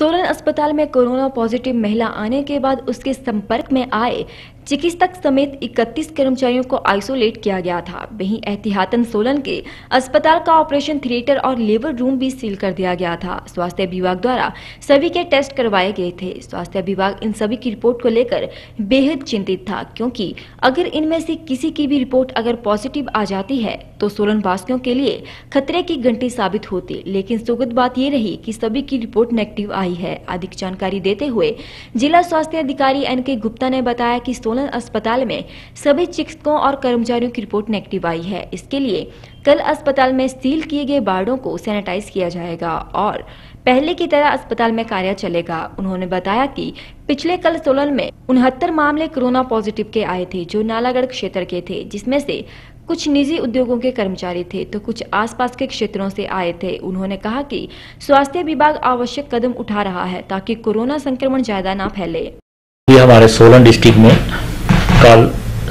सोलन अस्पताल में corona positive महिला आने के बाद उसके संपर्क में आए चिकित्सक समेत 31 कर्मचारियों को आइसोलेट किया गया था। वहीं एहतियातन सोलन के अस्पताल का ऑपरेशन थिएटर और लेबर रूम भी सील कर दिया गया था। स्वास्थ्य विभाग द्वारा सभी के टेस्ट करवाए गए थे। स्वास्थ्य विभाग इन सभी की रिपोर्ट को लेकर बेहद चिंतित था, क्योंकि अगर इनमें से किसी की भी रिपोर्ट अगर पॉजिटिव आ जाती है तो सोलन वासियों के लिए खतरे की घंटी साबित होती। लेकिन सुखद बात ये रही कि सभी की रिपोर्ट नेगेटिव आई है। अधिक जानकारी देते हुए जिला स्वास्थ्य अधिकारी NK गुप्ता ने बताया कि सोलन अस्पताल में सभी चिकित्सकों और कर्मचारियों की रिपोर्ट नेगेटिव आई है। इसके लिए कल अस्पताल में सील किए गए वार्डों को सैनिटाइज किया जाएगा और पहले की तरह अस्पताल में कार्य चलेगा। उन्होंने बताया कि पिछले कल सोलन में 69 मामले कोरोना पॉजिटिव के आए थे, जो नालागढ़ क्षेत्र के थे, जिसमें से कुछ निजी उद्योगों के कर्मचारी थे तो कुछ आसपास के क्षेत्रों से आए थे। उन्होंने कहा कि स्वास्थ्य विभाग आवश्यक कदम उठा रहा है ताकि कोरोना संक्रमण ज्यादा ना फैले। ये हमारे सोलन डिस्ट्रिक्ट में कल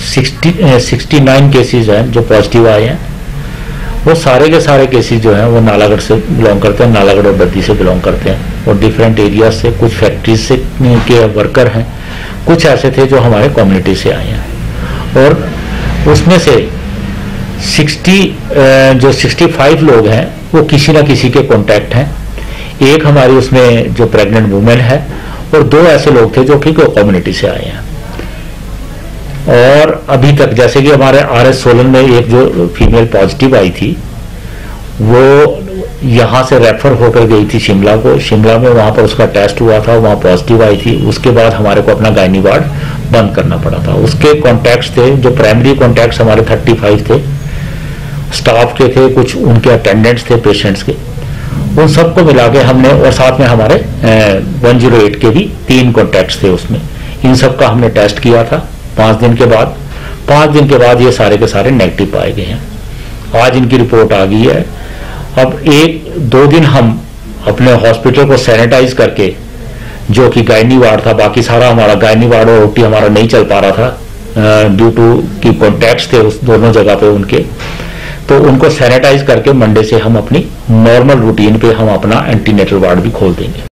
69 केसेस हैं जो पॉजिटिव आए हैं। वो सारे के सारे केसेस जो हैं वो नालागढ़ से बिलोंग करते हैं, नालागढ़ और बद्दी से बिलोंग करते हैं और डिफरेंट एरिया से, कुछ फैक्ट्रीज से के वर्कर हैं, कुछ ऐसे थे जो हमारे कम्युनिटी से आए हैं। और उसमें से 65 लोग हैं वो किसी न किसी के कॉन्टैक्ट हैं। एक हमारी उसमें जो प्रेग्नेंट वुमेन है और 2 ऐसे लोग थे जो कि कम्युनिटी से आए हैं। और अभी तक जैसे कि हमारे RS सोलन में एक जो फीमेल पॉजिटिव आई थी वो यहाँ से रेफर होकर गई थी शिमला को। शिमला में वहाँ पर उसका टेस्ट हुआ था, वहाँ पॉजिटिव आई थी। उसके बाद हमारे को अपना गायनी वार्ड बंद करना पड़ा था। उसके कॉन्टैक्ट्स थे, जो प्राइमरी कॉन्टैक्ट्स हमारे 35 थे, स्टाफ के थे, कुछ उनके अटेंडेंट्स थे पेशेंट्स के, उन सबको मिला के हमने, और साथ में हमारे 108 के भी 3 कॉन्टैक्ट्स थे उसमें, इन सब का हमने टेस्ट किया था 5 दिन के बाद। 5 दिन के बाद ये सारे के सारे नेगेटिव पाए गए हैं। आज इनकी रिपोर्ट आ गई है। अब 1-2 दिन हम अपने हॉस्पिटल को सैनिटाइज करके, जो कि गायनी वार्ड था, बाकी सारा हमारा गायनी वार्ड और OT हमारा नहीं चल पा रहा था ड्यू टू कि कॉन्टैक्ट्स थे उस दोनों जगह पे उनके, तो उनको सैनिटाइज करके मंडे से हम अपनी नॉर्मल रूटीन पे हम अपना एंटीनेटल वार्ड भी खोल देंगे।